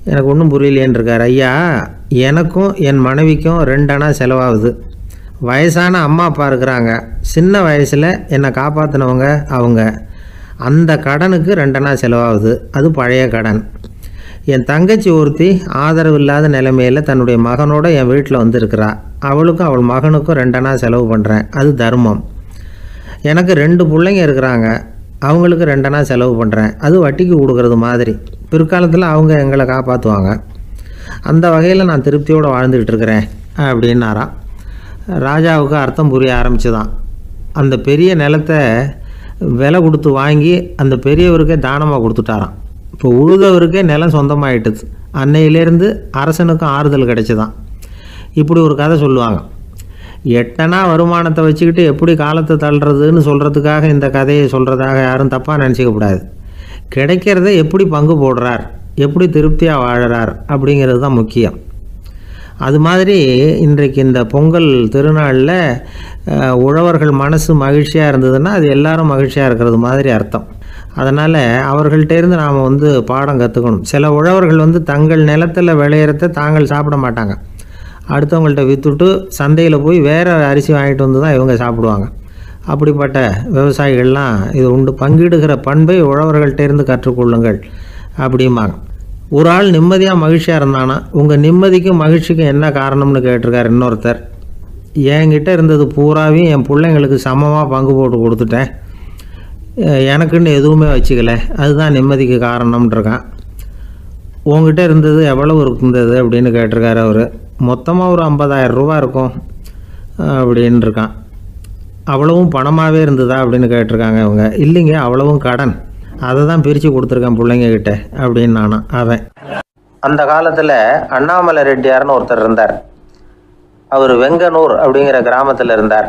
எனக்கு ஒன்றும் புரியலேன்னு இருக்கார். ஐயா, எனக்கும் என் மனைவிக்கும் 2 அணா செலவாகுது. வயசான அம்மா அப்பா இருக்கிறாங்க. சின்ன வயசில் என்னை காப்பாற்றினவங்க அவங்க. அந்த கடனுக்கு 2 அணா செலவாகுது. அது பழைய கடன். என் தங்கச்சி ஒருத்தி ஆதரவு இல்லாத நிலைமையில் தன்னுடைய மகனோட என் வீட்டில் வந்துருக்கிறா. அவளுக்கும் அவள் மகனுக்கும் 2 அணா செலவு பண்ணுறேன். அது தர்மம். எனக்கு 2 பிள்ளைங்க இருக்கிறாங்க. அவங்களுக்கு 2 அணா செலவு பண்ணுறேன். அது வட்டிக்கு கொடுக்கறது மாதிரி. பிற்காலத்தில் அவங்க எங்களை காப்பாற்றுவாங்க. அந்த வகையில் நான் திருப்தியோடு வாழ்ந்துக்கிட்டு இருக்கிறேன் அப்படின்னாராம். ராஜாவுக்கு அர்த்தம் புரிய ஆரம்பிச்சுதான். அந்த பெரிய நிலத்தை விலை கொடுத்து வாங்கி அந்த பெரியவருக்கே தானமாக கொடுத்துட்டாராம். இப்போ உழுதவருக்கே நிலம் சொந்தமாகிட்டுது. அன்னையிலேருந்து அரசனுக்கும் ஆறுதல் கிடைச்சிதான். இப்படி ஒரு கதை சொல்லுவாங்க. 8 அணா வருமானத்தை வச்சுக்கிட்டு எப்படி காலத்தை தள்ளுறதுன்னு சொல்கிறதுக்காக இந்த கதையை சொல்கிறதாக யாரும் தப்பாக நினச்சிக்கக்கூடாது. கிடைக்கிறத எப்படி பங்கு போடுறார், எப்படி திருப்தியாக வாழறார் அப்படிங்கிறது தான் முக்கியம். அது மாதிரி இன்றைக்கு இந்த பொங்கல் திருநாளில் உழவர்கள் மனசு மகிழ்ச்சியாக இருந்ததுன்னா அது எல்லாரும் மகிழ்ச்சியாக இருக்கிறது மாதிரி அர்த்தம். அதனால் அவர்கள்ட்டேருந்து நாம் பாடம் கற்றுக்கணும். சில உழவர்கள் தங்கள் நிலத்தில் விளையிறத தாங்கள் சாப்பிட மாட்டாங்க. அடுத்தவங்கள்ட்ட விற்றுட்டு சந்தையில் போய் வேறு அரிசி வாங்கிட்டு வந்து தான் இவங்க சாப்பிடுவாங்க. அப்படிப்பட்ட விவசாயிகள்லாம் இது உண்டு. பங்கிடுகிற பண்பை உழவர்கள்ட்டேருந்து கற்றுக்கொள்ளுங்கள் அப்படிம்பாங்க. ஒரு ஆள் நிம்மதியாக மகிழ்ச்சியாக இருந்தானா உங்கள் நிம்மதிக்கும் மகிழ்ச்சிக்கும் என்ன காரணம்னு கேட்டிருக்கார் இன்னொருத்தர். என்கிட்ட இருந்தது பூராவையும் என் பிள்ளைங்களுக்கு சமமாக பங்கு போட்டு கொடுத்துட்டேன். எனக்குன்னு எதுவுமே வச்சுக்கல. அதுதான் நிம்மதிக்கு காரணம்ன்றிருக்கான். உங்ககிட்ட இருந்தது எவ்வளவு இருந்தது அப்படின்னு கேட்டிருக்காரு அவர். மொத்தமாக ஒரு 50,000 ரூபா இருக்கும் அப்படின்னு இருக்கான். அவ்வளவும் பணமாகவே இருந்ததா அப்படின்னு கேட்டிருக்காங்க இவங்க. இல்லைங்க, அவ்வளவும் கடன். அதை தான் பிரித்து கொடுத்துருக்கேன் பிள்ளைங்கக்கிட்ட அப்படின்னு நானும் அவன். அந்த காலத்தில் அண்ணாமலை ரெட்டியார்னு ஒருத்தர் இருந்தார். அவர் வெங்கனூர் அப்படிங்கிற கிராமத்தில் இருந்தார்.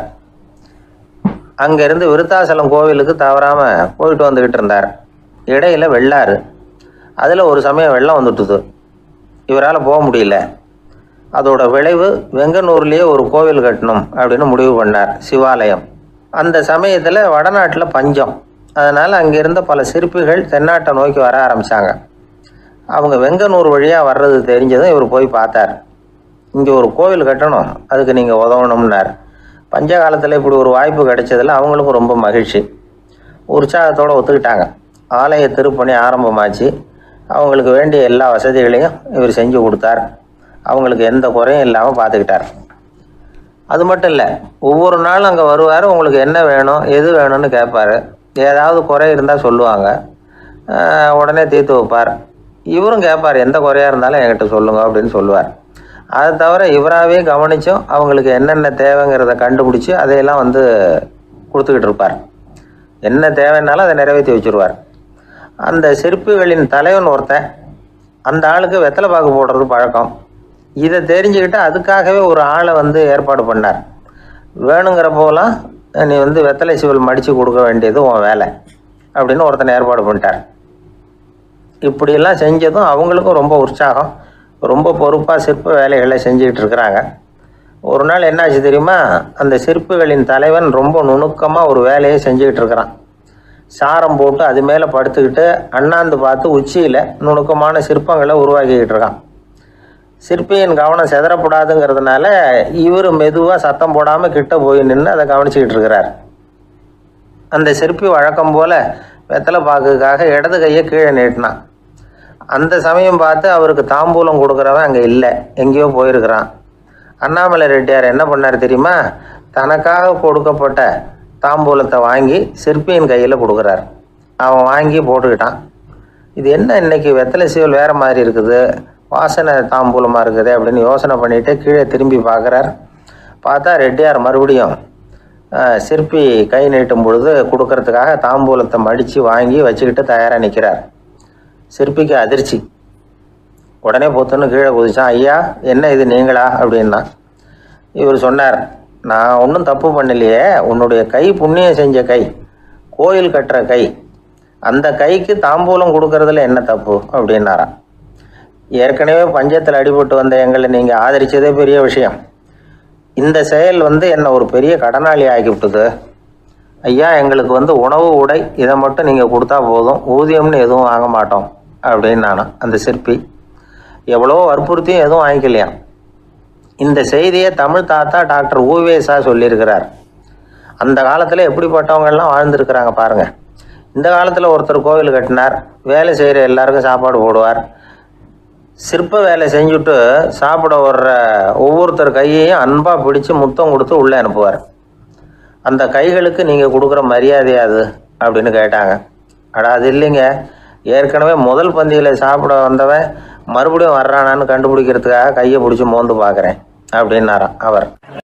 அங்கேருந்து விருத்தாசலம் கோவிலுக்கு தவறாமல் போயிட்டு வந்துக்கிட்டு இருந்தார். இடையில் வெள்ளாறு. அதில் ஒரு சமயம் வெள்ளம் வந்துட்டுது. இவரால் போக முடியல. அதோட விளைவு வெங்கனூர்லேயே ஒரு கோவில் கட்டணும் அப்படின்னு முடிவு பண்ணார், சிவாலயம். அந்த சமயத்தில் வடநாட்டில் பஞ்சம். அதனால் அங்கே இருந்த பல சிற்பிகள் தென்னாட்டை நோக்கி வர ஆரம்பித்தாங்க. அவங்க வெங்கனூர் வழியாக வர்றது தெரிஞ்சதும் இவர் போய் பார்த்தார். இங்கே ஒரு கோவில் கட்டணும், அதுக்கு நீங்கள் உதவணும்னார். பஞ்ச காலத்தில் இப்படி ஒரு வாய்ப்பு கிடைச்சதில் அவங்களுக்கும் ரொம்ப மகிழ்ச்சி. உற்சாகத்தோடு ஒத்துக்கிட்டாங்க. ஆலய திருப்பணி ஆரம்பமாச்சு. அவங்களுக்கு வேண்டிய எல்லா வசதிகளையும் இவர் செஞ்சு கொடுத்தார். அவங்களுக்கு எந்த குறையும் இல்லாமல் பார்த்துக்கிட்டார். அது மட்டும் இல்லை, ஒவ்வொரு நாளும் அங்கே வருவார். உங்களுக்கு என்ன வேணும், எது வேணும்னு கேட்பார். ஏதாவது குறை இருந்தால் சொல்லுவாங்க, உடனே தீர்த்து வைப்பார். இவரும் கேட்பார், எந்த குறையாக இருந்தாலும் என்கிட்ட சொல்லுங்க அப்படின்னு சொல்லுவார். அதை தவிர இவராகவே கவனித்தும் அவங்களுக்கு என்னென்ன தேவைங்கிறத கண்டுபிடிச்சி அதையெல்லாம் கொடுத்துக்கிட்டு இருப்பார். என்ன தேவைன்னாலும் அதை நிறைவேற்றி வச்சுருவார். அந்த சிற்பிகளின் தலைவன் ஒருத்தன், அந்த ஆளுக்கு வெத்தலை பாக்கு போடுறது பழக்கம். இதை தெரிஞ்சுக்கிட்டு அதுக்காகவே ஒரு ஆளை ஏற்பாடு பண்ணார். வேணுங்கிறப்போலாம் நீ வெத்தலை சிவல் மடித்து கொடுக்க வேண்டியது உன் வேலை அப்படின்னு ஒருத்தனை ஏற்பாடு பண்ணிட்டார். இப்படியெல்லாம் செஞ்சதும் அவங்களுக்கும் ரொம்ப உற்சாகம். ரொம்ப பொறுப்பாக சிற்ப வேலைகளை செஞ்சுக்கிட்டு இருக்கிறாங்க. ஒரு நாள் என்னாச்சு தெரியுமா? அந்த சிற்பிகளின் தலைவன் ரொம்ப நுணுக்கமாக ஒரு வேலையை செஞ்சுக்கிட்டு இருக்கிறான். சாரம் போட்டு அது மேலே படுத்துக்கிட்டு அண்ணாந்து பார்த்து உச்சியில் நுணுக்கமான சிற்பங்களை உருவாக்கிக்கிட்டு இருக்கான். சிற்பியின் கவனம் செதறப்படாதுங்கிறதுனால இவர் மெதுவாக சத்தம் போடாமல் கிட்ட போய் நின்று அதை கவனிச்சிக்கிட்டு இருக்கிறார். அந்த சிற்பி வழக்கம் போல் வெத்தலை பாக்குக்காக இடது கையை கீழே நீட்டினான். அந்த சமயம் பார்த்து அவருக்கு தாம்பூலம் கொடுக்குறவன் அங்கே இல்லை, எங்கேயோ போயிருக்கிறான். அண்ணாமலை ரெட்டியார் என்ன பண்ணார் தெரியுமா? தனக்காக கொடுக்கப்பட்ட தாம்பூலத்தை வாங்கி சிற்பியின் கையில் கொடுக்குறார். அவன் வாங்கி போட்டுக்கிட்டான். இது என்ன இன்னைக்கு வெத்தலை சீவல் வேறு மாதிரி இருக்குது, வாசனை தாம்பூலமாக இருக்குது அப்படின்னு யோசனை பண்ணிவிட்டு கீழே திரும்பி பார்க்குறார். பார்த்தா ரெட்டியார் மறுபடியும் சிற்பி கை நீட்டும் பொழுது கொடுக்கறதுக்காக தாம்பூலத்தை மடித்து வாங்கி வச்சுக்கிட்டு தயாராக நிற்கிறார். சிற்பிக்கு அதிர்ச்சி. உடனே பொத்துன்னு கீழே குதிச்சான். ஐயா, என்ன இது நீங்களா அப்படின்னா. இவர் சொன்னார், நான் ஒன்றும் தப்பு பண்ணலையே, உன்னுடைய கை புண்ணியம் செஞ்ச கை, கோயில் கட்டுற கை, அந்த கைக்கு தாம்பூலம் கொடுக்கறதுல என்ன தப்பு அப்படின்னாராம். ஏற்கனவே பஞ்சத்தில் அடிபட்டு வந்த எங்களை நீங்கள் ஆதரித்ததே பெரிய விஷயம். இந்த செயல் என்னை ஒரு பெரிய கடனாளி ஆகிவிட்டது. ஐயா, எங்களுக்கு உணவு உடை இதை மட்டும் நீங்கள் கொடுத்தா போதும், ஊதியம்னு எதுவும் வாங்க மாட்டோம் அப்படின்னு நானும். அந்த சிற்பி எவ்வளோ வற்புறுத்தியும் எதுவும் வாங்கிக்கலையாம். இந்த செய்தியை தமிழ் தாத்தா டாக்டர் ஊவேசா சொல்லியிருக்கிறார். அந்த காலத்தில் எப்படிப்பட்டவங்கெல்லாம் வாழ்ந்துருக்கிறாங்க பாருங்கள். இந்த காலத்தில் ஒருத்தர் கோவில் கட்டினார், வேலை செய்கிற எல்லாருக்கும் சாப்பாடு போடுவார், சிற்ப வேலை செஞ்சுட்டு சாப்பிட வர்ற ஒவ்வொருத்தர் கையையும் அன்பாக பிடிச்சி முத்தம் கொடுத்து உள்ளே அனுப்புவார். அந்த கைகளுக்கு நீங்கள் கொடுக்குற மரியாதையாது அப்படின்னு கேட்டாங்க. அது இல்லைங்க, ஏற்கனவே முதல் பந்தியில் சாப்பிட வந்தவன் மறுபடியும் வர்றானான்னு கண்டுபிடிக்கிறதுக்காக கையை பிடிச்சி மோந்து பார்க்குறேன் அப்படின்னாராம் அவர்.